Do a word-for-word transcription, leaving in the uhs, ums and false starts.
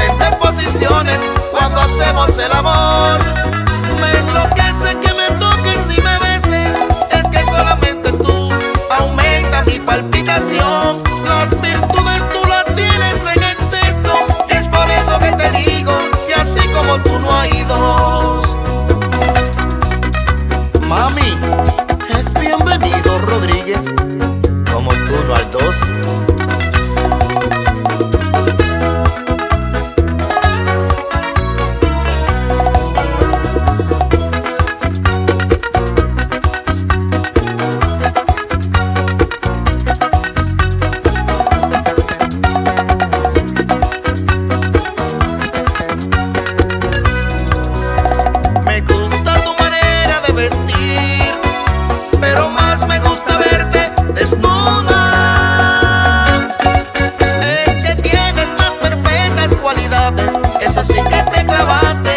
diferentes posiciones cuando hacemos el amor. Me enloquece que me toques y me beses, es que solamente tú aumenta mi palpitación. Las virtudes tú las tienes en exceso, es por eso que te digo que así como tú no hay dos. Mami, es bienvenido Rodríguez, como tú no hay dos. Pero más me gusta verte desnuda. Es que tienes las perfectas cualidades, eso sí que te clavaste.